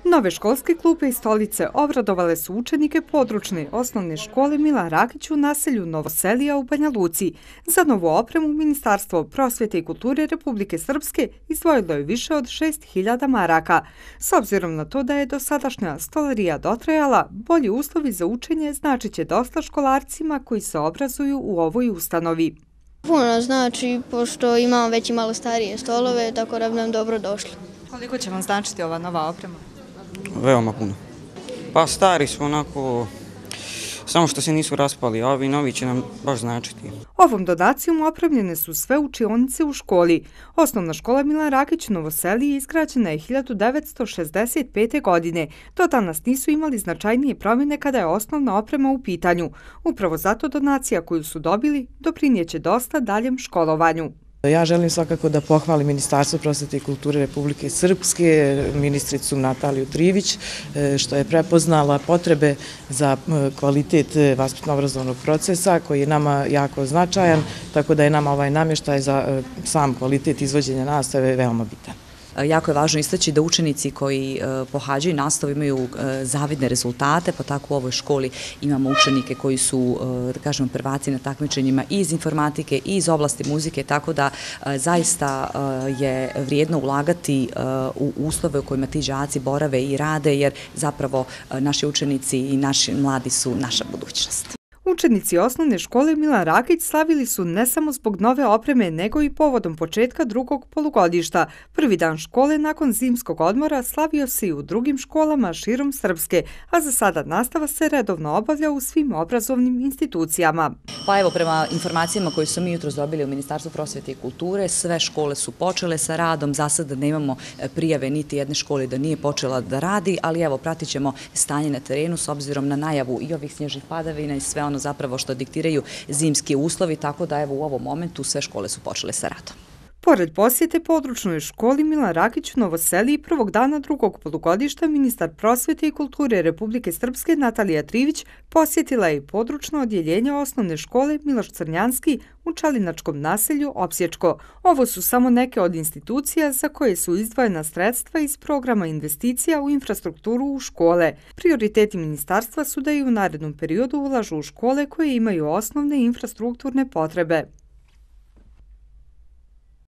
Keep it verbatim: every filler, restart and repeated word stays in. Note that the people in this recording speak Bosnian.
Nove školske klupe i stolice obradovale su učenike područne osnovne škole Milan Rakić u naselju Novoselija u Banja Luci. Za novu opremu Ministarstvo prosvjete i kulture Republike Srpske izdvojilo je više od šest hiljada maraka. S obzirom na to da je dosadašnja stolarija dotrajala, bolji uslovi za učenje značit će dosta školarcima koji se obrazuju u ovoj ustanovi. Puno znači, pošto imamo već i malo starije stolove, tako da bi nam dobro došli. Koliko će vam značiti ova nova oprema? Veoma puno. Pa stari su onako, samo što se nisu raspali, a ovi novi će nam baš značiti. Ovom donacijom opremljene su sve učionice u školi. Osnovna škola Milan Rakić u Novoseliji izgrađena je hiljadu devetsto šezdeset pete. godine. Do danas nisu imali značajnije promjene kada je osnovna oprema u pitanju. Upravo zato donacija koju su dobili doprinijeće dosta daljem školovanju. Ja želim svakako da pohvalim Ministarstvo prosvjete i kulture Republike Srpske, ministricu Nataliju Trivić, što je prepoznala potrebe za kvalitet vaspitno-obrazovnog procesa koji je nama jako značajan, tako da je nama ovaj namještaj za sam kvalitet izvođenja nastave veoma bitan. Jako je važno istaći da učenici koji pohađaju nastavu imaju zavidne rezultate, pa tako u ovoj školi imamo učenike koji su, da kažemo, prvaci na takmičenjima i iz informatike i iz oblasti muzike, tako da zaista je vrijedno ulagati u uslove u kojima ti đaci borave i rade, jer zapravo naši učenici i naši mladi su naša budućnost. Učenici osnovne škole Milan Rakić slavili su ne samo zbog nove opreme, nego i povodom početka drugog polugodišta. Prvi dan škole nakon zimskog odmora slavio se i u drugim školama širom Srpske, a za sada nastava se redovno obavlja u svim obrazovnim institucijama. Pa evo, prema informacijama koje su mi jutros dobili u Ministarstvu prosvjete i kulture, sve škole su počele sa radom, za sada nemamo prijave niti jedne škole da nije počela da radi, ali evo, pratit ćemo stanje na terenu s obzirom na najavu i ovih snježnih padavina i sve ono zapravo što diktiraju zimski uslovi, tako da evo u ovom momentu sve škole su počele sa radom. Pored posjete područnoj školi Milan Rakić u Novoseliji prvog dana drugog polugodišta, ministar prosvjete i kulture Republike Srpske Natalija Trivić posjetila je i područno odjeljenje osnovne škole Miloš Crnjanski u Čalinačkom naselju Opsječko. Ovo su samo neke od institucija za koje su izdvojena sredstva iz programa investicija u infrastrukturu u škole. Prioriteti ministarstva su da i u narednom periodu ulažu u škole koje imaju osnovne infrastrukturne potrebe.